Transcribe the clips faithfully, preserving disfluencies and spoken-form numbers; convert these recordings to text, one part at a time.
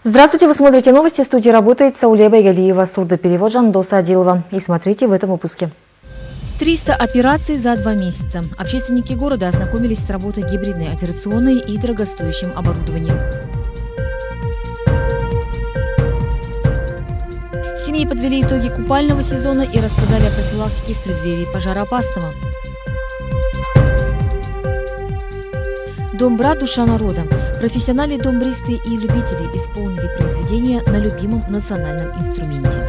Здравствуйте, вы смотрите новости. В студии работает Сауле Байгалиева, сурдоперевод Жандоса Адилова. И смотрите в этом выпуске. триста операций за два месяца. Общественники города ознакомились с работой гибридной операционной и дорогостоящим оборудованием. Семьи подвели итоги купального сезона и рассказали о профилактике в преддверии пожароопасного. Домбра – душа народа. Профессиональные домбристы и любители исполнили произведения на любимом национальном инструменте.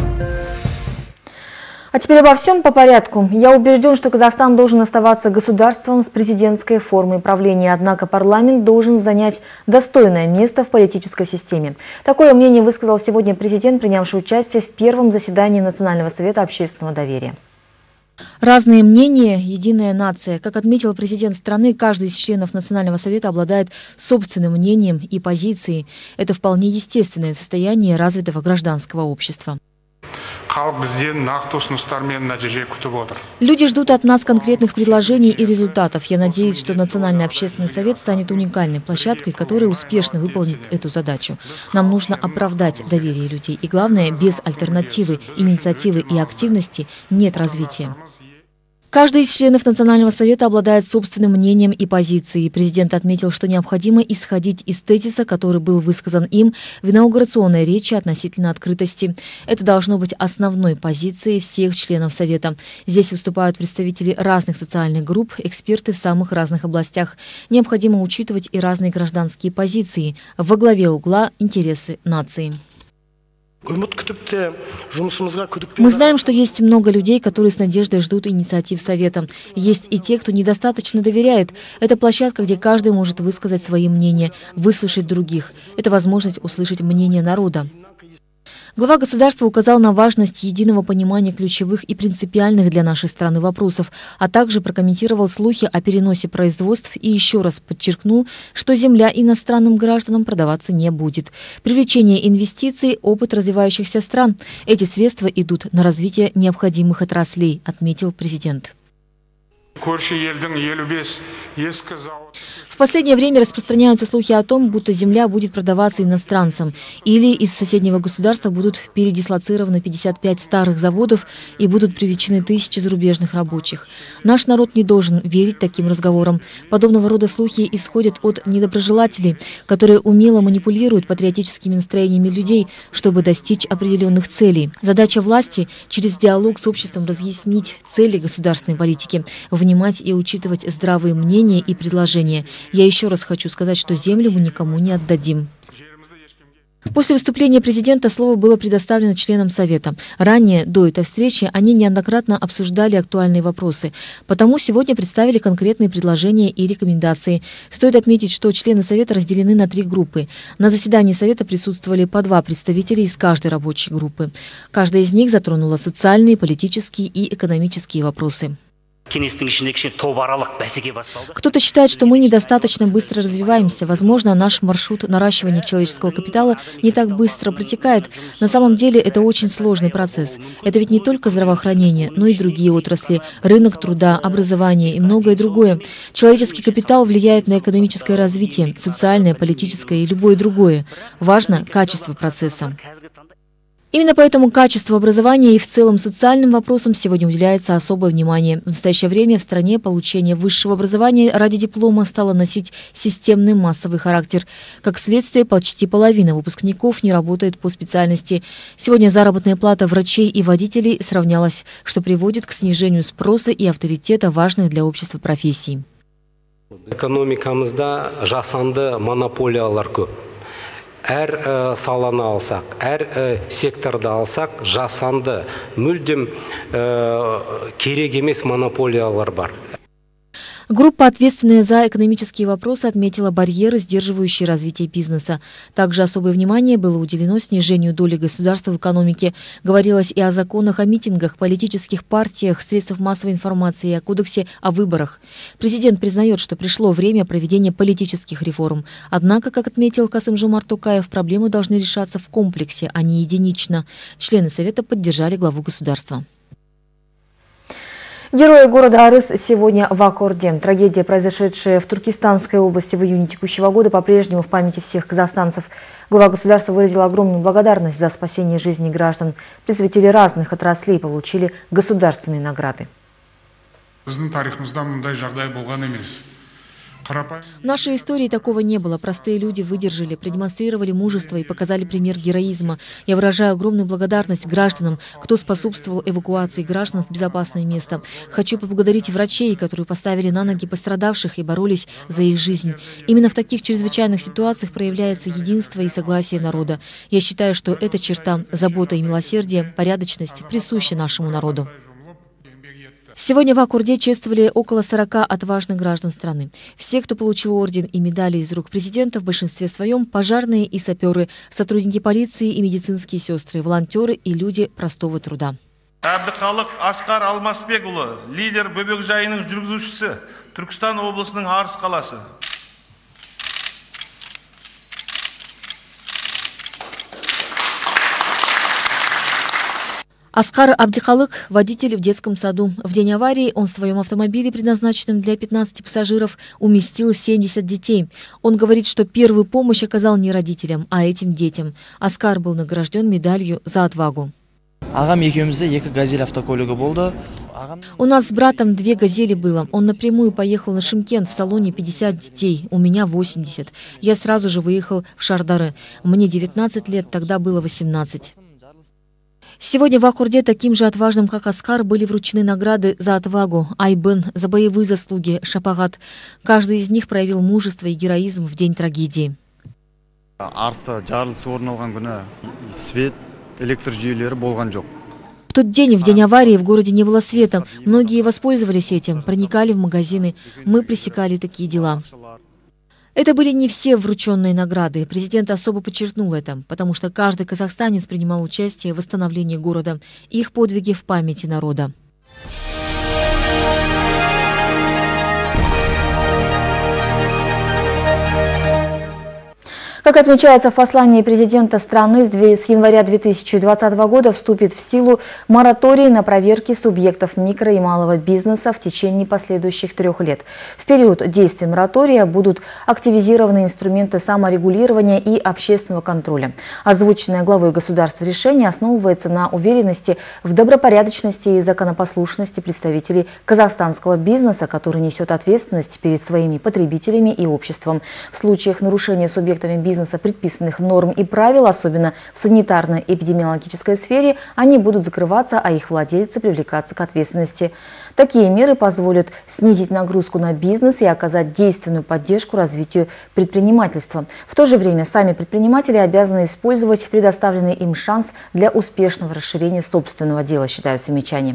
А теперь обо всем по порядку. Я убежден, что Казахстан должен оставаться государством с президентской формой правления, однако парламент должен занять достойное место в политической системе. Такое мнение высказал сегодня президент, принявший участие в первом заседании Национального совета общественного доверия. Разные мнения – единая нация. Как отметил президент страны, каждый из членов Национального совета обладает собственным мнением и позицией. Это вполне естественное состояние развитого гражданского общества. Люди ждут от нас конкретных предложений и результатов. Я надеюсь, что Национальный общественный совет станет уникальной площадкой, которая успешно выполнит эту задачу. Нам нужно оправдать доверие людей. И главное, без альтернативы, инициативы и активности нет развития. Каждый из членов Национального совета обладает собственным мнением и позицией. Президент отметил, что необходимо исходить из тезиса, который был высказан им в инаугурационной речи относительно открытости. Это должно быть основной позицией всех членов совета. Здесь выступают представители разных социальных групп, эксперты в самых разных областях. Необходимо учитывать и разные гражданские позиции. Во главе угла интересы нации. Мы знаем, что есть много людей, которые с надеждой ждут инициатив Совета. Есть и те, кто недостаточно доверяет. Это площадка, где каждый может высказать свои мнения, выслушать других. Это возможность услышать мнение народа. Глава государства указал на важность единого понимания ключевых и принципиальных для нашей страны вопросов, а также прокомментировал слухи о переносе производств и еще раз подчеркнул, что земля иностранным гражданам продаваться не будет. Привлечение инвестиций – опыт развивающихся стран. Эти средства идут на развитие необходимых отраслей, отметил президент. В последнее время распространяются слухи о том, будто земля будет продаваться иностранцам, или из соседнего государства будут передислоцированы пятьдесят пять старых заводов и будут привлечены тысячи зарубежных рабочих. Наш народ не должен верить таким разговорам. Подобного рода слухи исходят от недоброжелателей, которые умело манипулируют патриотическими настроениями людей, чтобы достичь определенных целей. Задача власти – через диалог с обществом разъяснить цели государственной политики, внимать и учитывать здравые мнения и предложения. Я еще раз хочу сказать, что землю мы никому не отдадим. После выступления президента слово было предоставлено членам Совета. Ранее, до этой встречи, они неоднократно обсуждали актуальные вопросы. Потому сегодня представили конкретные предложения и рекомендации. Стоит отметить, что члены Совета разделены на три группы. На заседании Совета присутствовали по два представителя из каждой рабочей группы. Каждая из них затронула социальные, политические и экономические вопросы. Кто-то считает, что мы недостаточно быстро развиваемся. Возможно, наш маршрут наращивания человеческого капитала не так быстро протекает. На самом деле это очень сложный процесс. Это ведь не только здравоохранение, но и другие отрасли, рынок труда, образование и многое другое. Человеческий капитал влияет на экономическое развитие, социальное, политическое и любое другое. Важно качество процесса. Именно поэтому качеству образования и в целом социальным вопросам сегодня уделяется особое внимание. В настоящее время в стране получение высшего образования ради диплома стало носить системный массовый характер. Как следствие, почти половина выпускников не работает по специальности. Сегодня заработная плата врачей и водителей сравнялась, что приводит к снижению спроса и авторитета важных для общества профессий. Экономикамызда жасанды монополиялар көп. Әр саланы алсақ, әр секторды алсақ, жасанды, мүлдем керек емес монополиялар бар. Группа, ответственная за экономические вопросы, отметила барьеры, сдерживающие развитие бизнеса. Также особое внимание было уделено снижению доли государства в экономике. Говорилось и о законах о митингах, политических партиях, средствах массовой информации и о кодексе о выборах. Президент признает, что пришло время проведения политических реформ. Однако, как отметил Касым-Жомарт Токаев, проблемы должны решаться в комплексе, а не единично. Члены Совета поддержали главу государства. Герои города Арыс сегодня в Аккорде. Трагедия, произошедшая в Туркестанской области в июне текущего года, по-прежнему в памяти всех казахстанцев. Глава государства выразил огромную благодарность за спасение жизни граждан. Представители разных отраслей получили государственные награды. В нашей истории такого не было. Простые люди выдержали, продемонстрировали мужество и показали пример героизма. Я выражаю огромную благодарность гражданам, кто способствовал эвакуации граждан в безопасное место. Хочу поблагодарить врачей, которые поставили на ноги пострадавших и боролись за их жизнь. Именно в таких чрезвычайных ситуациях проявляется единство и согласие народа. Я считаю, что эта черта забота и милосердие, порядочность присуща нашему народу. Сегодня в Аккорде чествовали около сорока отважных граждан страны. Все, кто получил орден и медали из рук президента, в большинстве своем пожарные и саперы, сотрудники полиции и медицинские сестры, волонтеры и люди простого труда. Әбдіқалық Асқар Алмасбекұлы, лидер Бөбекжайының жүргізушісі, Түркістан облысының Арыс қаласы. Аскар Абдикалык – водитель в детском саду. В день аварии он в своем автомобиле, предназначенном для пятнадцати пассажиров, уместил семьдесят детей. Он говорит, что первую помощь оказал не родителям, а этим детям. Аскар был награжден медалью за отвагу. У нас с братом две газели было. Он напрямую поехал на Шымкент, в салоне пятьдесят детей, у меня восемьдесят. Я сразу же выехал в Шардары. Мне девятнадцать лет, тогда было восемнадцать. Сегодня в Аккорде таким же отважным, как Аскар, были вручены награды за отвагу, Айбын, за боевые заслуги, Шапагат. Каждый из них проявил мужество и героизм в день трагедии. В тот день, в день аварии, в городе не было света. Многие воспользовались этим, проникали в магазины. Мы пресекали такие дела. Это были не все врученные награды. Президент особо подчеркнул это, потому что каждый казахстанец принимал участие в восстановлении города. Их подвиги в памяти народа. Как отмечается в послании президента страны, с января две тысячи двадцатого года вступит в силу мораторий на проверки субъектов микро- и малого бизнеса в течение последующих трех лет. В период действия моратория будут активизированы инструменты саморегулирования и общественного контроля. Озвученное главой государства решение основывается на уверенности в добропорядочности и законопослушности представителей казахстанского бизнеса, который несет ответственность перед своими потребителями и обществом. В случаях нарушения субъектами бизнеса бизнеса предписанных норм и правил, особенно в санитарно-эпидемиологической сфере, они будут закрываться, а их владельцы привлекаться к ответственности. Такие меры позволят снизить нагрузку на бизнес и оказать действенную поддержку развитию предпринимательства. В то же время сами предприниматели обязаны использовать предоставленный им шанс для успешного расширения собственного дела, считают сомичане.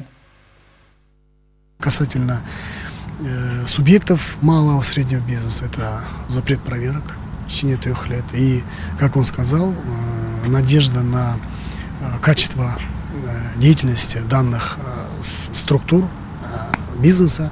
Касательно э, субъектов малого и среднего бизнеса, это запрет проверок в течение трех лет. И, как он сказал, надежда на качество деятельности данных структур бизнеса,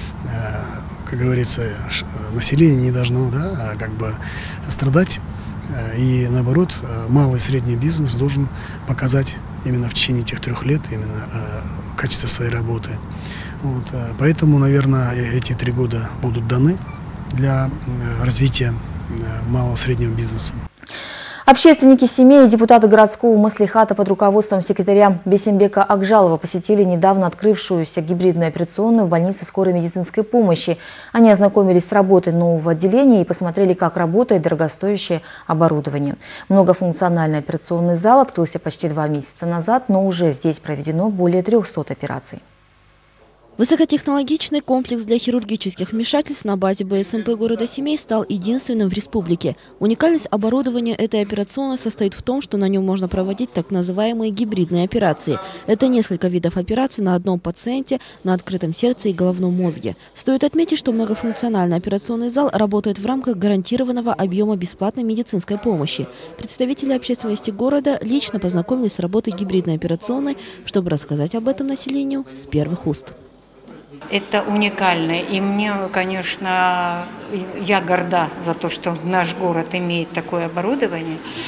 как говорится, население не должно, да, как бы страдать. И наоборот, малый и средний бизнес должен показать именно в течение этих трех лет именно качество своей работы. Вот, поэтому, наверное, эти три года будут даны для развития малого и среднего бизнеса. Общественники семей и депутаты городского маслихата под руководством секретаря Бесембека Акжалова посетили недавно открывшуюся гибридную операционную в больнице скорой медицинской помощи. Они ознакомились с работой нового отделения и посмотрели, как работает дорогостоящее оборудование. Многофункциональный операционный зал открылся почти два месяца назад, но уже здесь проведено более трёхсот операций. Высокотехнологичный комплекс для хирургических вмешательств на базе БСМП города Семей стал единственным в республике. Уникальность оборудования этой операционной состоит в том, что на нем можно проводить так называемые гибридные операции. Это несколько видов операций на одном пациенте, на открытом сердце и головном мозге. Стоит отметить, что многофункциональный операционный зал работает в рамках гарантированного объема бесплатной медицинской помощи. Представители общественности города лично познакомились с работой гибридной операционной, чтобы рассказать об этом населению с первых уст. Это уникально, и мне, конечно, я горда за то, что наш город имеет такое оборудование.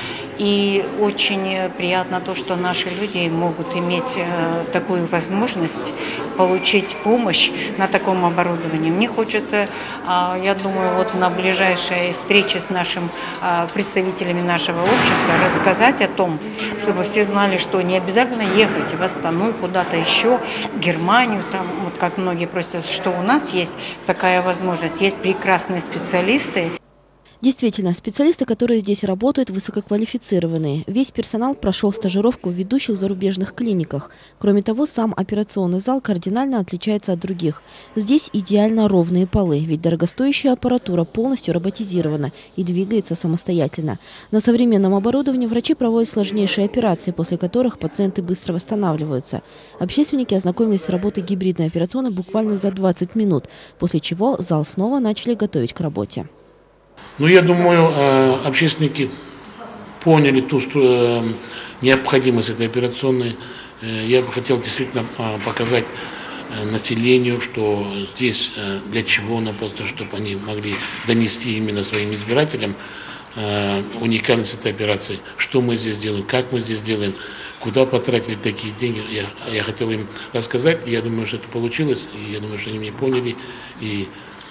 И очень приятно то, что наши люди могут иметь такую возможность получить помощь на таком оборудовании. Мне хочется, я думаю, вот на ближайшей встрече с нашим представителями нашего общества рассказать о том, чтобы все знали, что не обязательно ехать в Астану, куда-то еще, в Германию, там, вот как многие просят, что у нас есть такая возможность, есть прекрасные специалисты. Действительно, специалисты, которые здесь работают, высококвалифицированные. Весь персонал прошел стажировку в ведущих зарубежных клиниках. Кроме того, сам операционный зал кардинально отличается от других. Здесь идеально ровные полы, ведь дорогостоящая аппаратура полностью роботизирована и двигается самостоятельно. На современном оборудовании врачи проводят сложнейшие операции, после которых пациенты быстро восстанавливаются. Общественники ознакомились с работой гибридной операционной буквально за двадцать минут, после чего зал снова начали готовить к работе. Ну, я думаю, общественники поняли ту что, необходимость этой операционной. Я бы хотел действительно показать населению, что здесь для чего, но просто чтобы они могли донести именно своим избирателям уникальность этой операции, что мы здесь делаем, как мы здесь делаем, куда потратили такие деньги. Я, я хотел им рассказать, я думаю, что это получилось, и я думаю, что они меня поняли, и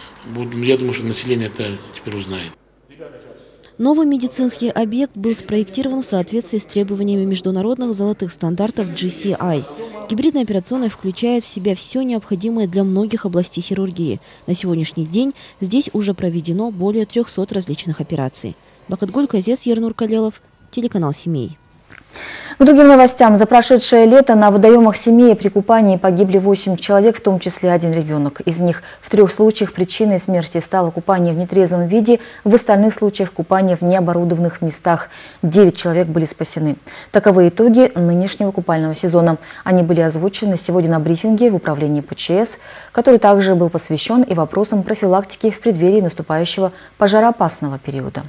я думаю, что население это теперь узнает. Новый медицинский объект был спроектирован в соответствии с требованиями международных золотых стандартов джи си ай. Гибридная операционная включает в себя все необходимое для многих областей хирургии. На сегодняшний день здесь уже проведено более трёхсот различных операций. Бакытгуль Казес, Ернур Калелов, телеканал «Семей». К другим новостям. За прошедшее лето на водоемах Семеи при купании погибли восемь человек, в том числе один ребенок. Из них в трех случаях причиной смерти стало купание в нетрезвом виде, в остальных случаях купание в необорудованных местах. Девять человек были спасены. Таковы итоги нынешнего купального сезона. Они были озвучены сегодня на брифинге в управлении пэ че эс, который также был посвящен и вопросам профилактики в преддверии наступающего пожароопасного периода.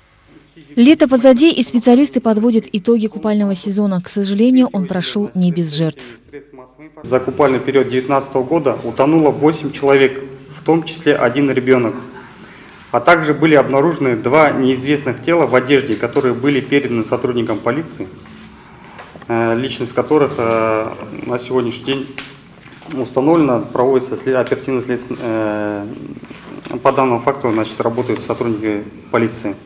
Лето позади, и специалисты подводят итоги купального сезона. К сожалению, он прошел не без жертв. За купальный период две тысячи девятнадцатого года утонуло восемь человек, в том числе один ребенок. А также были обнаружены два неизвестных тела в одежде, которые были переданы сотрудникам полиции, личность которых на сегодняшний день установлена, проводится оперативно следствие. По данному факту, значит, работают сотрудники полиции.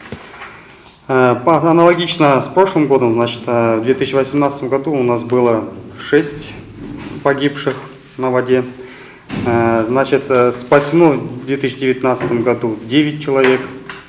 Аналогично с прошлым годом, значит, в две тысячи восемнадцатом году у нас было шесть погибших на воде. Значит, спасено в две тысячи девятнадцатом году девять человек.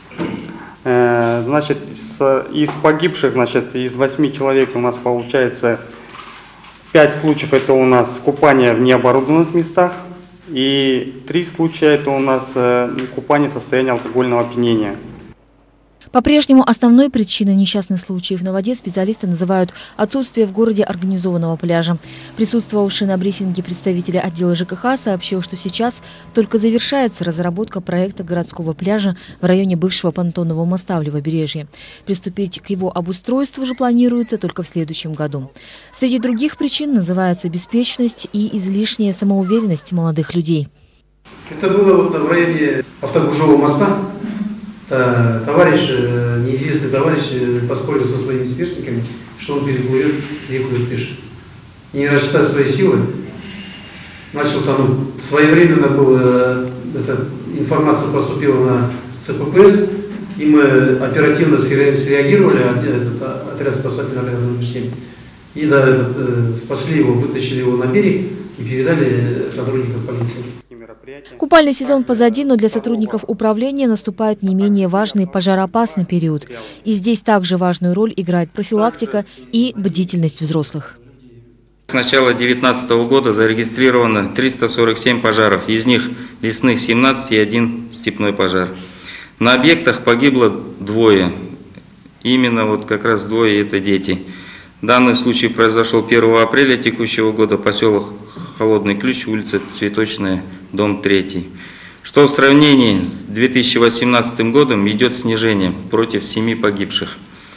Значит, из погибших, значит, из восьми человек у нас получается пять случаев это у нас купание в необорудованных местах. И три случая это у нас купание в состоянии алкогольного опьянения. По-прежнему основной причиной несчастных случаев на воде специалисты называют отсутствие в городе организованного пляжа. Присутствовавший на брифинге представитель отдела жэ ка ха сообщил, что сейчас только завершается разработка проекта городского пляжа в районе бывшего понтонного моста в Левобережье. Приступить к его обустройству же планируется только в следующем году. Среди других причин называется беспечность и излишняя самоуверенность молодых людей. Это было вот в районе Автогужевого моста. Товарищ, неизвестный товарищ, поспорил со своими сверстниками, что он переплывет реку Иртыш. И не рассчитав свои силы, начал тонуть. Своевременно была, эта информация поступила на цэ пэ пэ эс, и мы оперативно среагировали, этот отряд спасательного отряда номер семь, и да, этот, спасли его, вытащили его на берег и передали сотрудникам полиции. Купальный сезон позади, но для сотрудников управления наступает не менее важный пожароопасный период. И здесь также важную роль играет профилактика и бдительность взрослых. С начала две тысячи девятнадцатого года зарегистрировано триста сорок семь пожаров, из них лесных семнадцать и один степной пожар. На объектах погибло двое, именно вот как раз двое это дети. Данный случай произошел первого апреля текущего года, поселок Холодный Ключ, улица Цветочная, дом третий. Что в сравнении с две тысячи восемнадцатым годом идет снижение против семи погибших.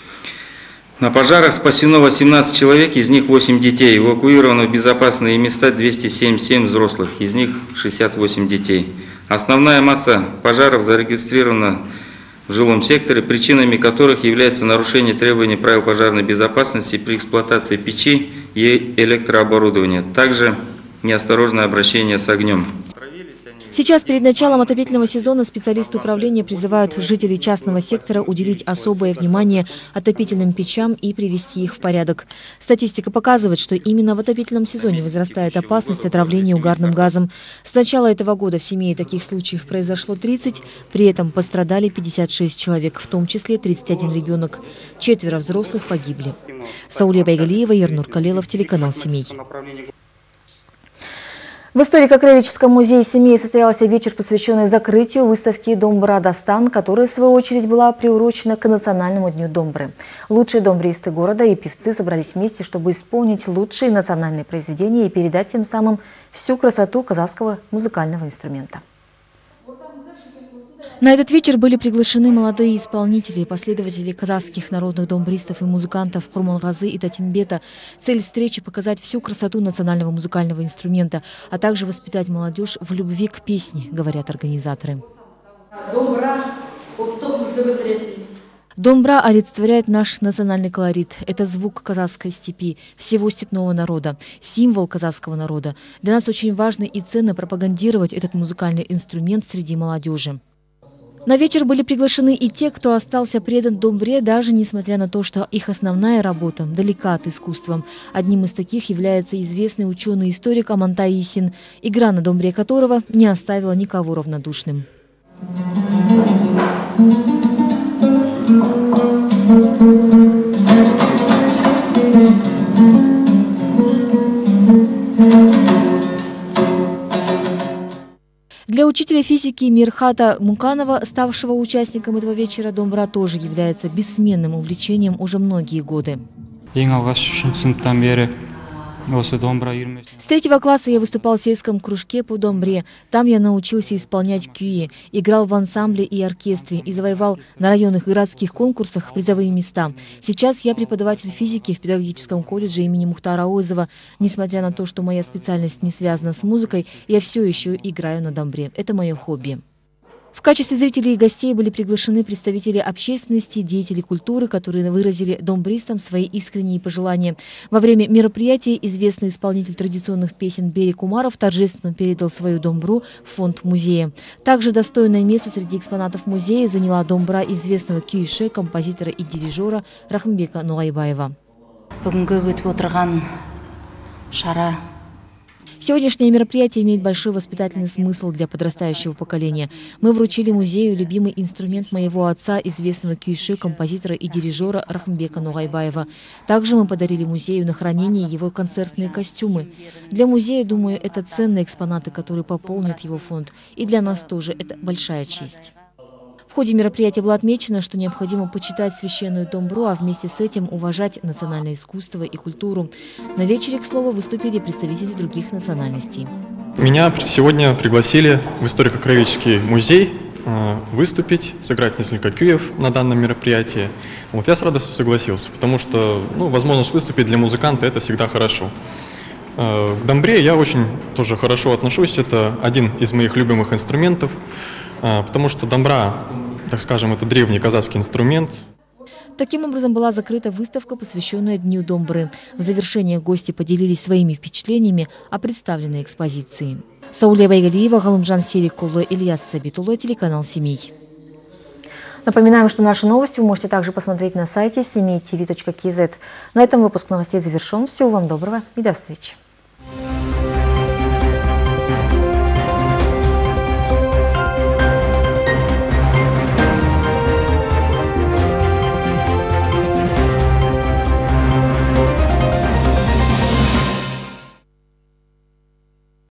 На пожарах спасено восемнадцать человек, из них восемь детей. Эвакуировано в безопасные места двести семьдесят семь взрослых, из них шестьдесят восемь детей. Основная масса пожаров зарегистрирована в жилом секторе, причинами которых является нарушение требований правил пожарной безопасности при эксплуатации печей и электрооборудования, также неосторожное обращение с огнем. Сейчас перед началом отопительного сезона специалисты управления призывают жителей частного сектора уделить особое внимание отопительным печам и привести их в порядок. Статистика показывает, что именно в отопительном сезоне возрастает опасность отравления угарным газом. С начала этого года в Семее таких случаев произошло тридцать, при этом пострадали пятьдесят шесть человек, в том числе тридцать один ребенок. Четверо взрослых погибли. Сауле Байгалиева, Ернур Калелов, телеканал «Семей». В историко-краеведческом музее Семей состоялся вечер, посвященный закрытию выставки «Домбра Дастан», которая, в свою очередь, была приурочена к Национальному дню домбры. Лучшие домбристы города и певцы собрались вместе, чтобы исполнить лучшие национальные произведения и передать тем самым всю красоту казахского музыкального инструмента. На этот вечер были приглашены молодые исполнители и последователи казахских народных домбристов и музыкантов Курмангазы и Татимбета. Цель встречи – показать всю красоту национального музыкального инструмента, а также воспитать молодежь в любви к песне, говорят организаторы. Домбра олицетворяет наш национальный колорит. Это звук казахской степи, всего степного народа, символ казахского народа. Для нас очень важно и ценно пропагандировать этот музыкальный инструмент среди молодежи. На вечер были приглашены и те, кто остался предан домбре, даже несмотря на то, что их основная работа далека от искусства. Одним из таких является известный ученый-историк Амантай Исин, игра на домбре которого не оставила никого равнодушным. Для учителя физики Мирхата Муканова, ставшего участником этого вечера, домбра тоже является бессменным увлечением уже многие годы. С третьего класса я выступал в сельском кружке по домбре. Там я научился исполнять кюи, играл в ансамбле и оркестре и завоевал на районных городских конкурсах призовые места. Сейчас я преподаватель физики в педагогическом колледже имени Мухтара Ойзова. Несмотря на то, что моя специальность не связана с музыкой, я все еще играю на домбре. Это мое хобби. В качестве зрителей и гостей были приглашены представители общественности, деятели культуры, которые выразили домбристам свои искренние пожелания. Во время мероприятия известный исполнитель традиционных песен Берик Умаров торжественно передал свою домбру в фонд музея. Также достойное место среди экспонатов музея заняла домбра известного күйші, композитора и дирижера Рахымбека Нугайбаева. Сегодняшнее мероприятие имеет большой воспитательный смысл для подрастающего поколения. Мы вручили музею любимый инструмент моего отца, известного күйші, композитора и дирижера Рахымбека Нугайбаева. Также мы подарили музею на хранение его концертные костюмы. Для музея, думаю, это ценные экспонаты, которые пополнят его фонд. И для нас тоже это большая честь. В ходе мероприятия было отмечено, что необходимо почитать священную домбру, а вместе с этим уважать национальное искусство и культуру. На вечере, к слову, выступили представители других национальностей. Меня сегодня пригласили в историко-краеведческий музей выступить, сыграть несколько кюев на данном мероприятии. Вот я с радостью согласился, потому что ну, возможность выступить для музыканта – это всегда хорошо. К домбре я очень тоже хорошо отношусь, это один из моих любимых инструментов, потому что домбра, так скажем, это древний казахский инструмент. Таким образом была закрыта выставка, посвященная Дню домбры. В завершение гости поделились своими впечатлениями о представленной экспозиции. Сауле Байгалиева, Галымжан Серикулы, Ильяс Сабитулы, телеканал «Семей». Напоминаем, что наши новости вы можете также посмотреть на сайте семей ти ви точка кей зет. На этом выпуск новостей завершен. Всего вам доброго и до встречи.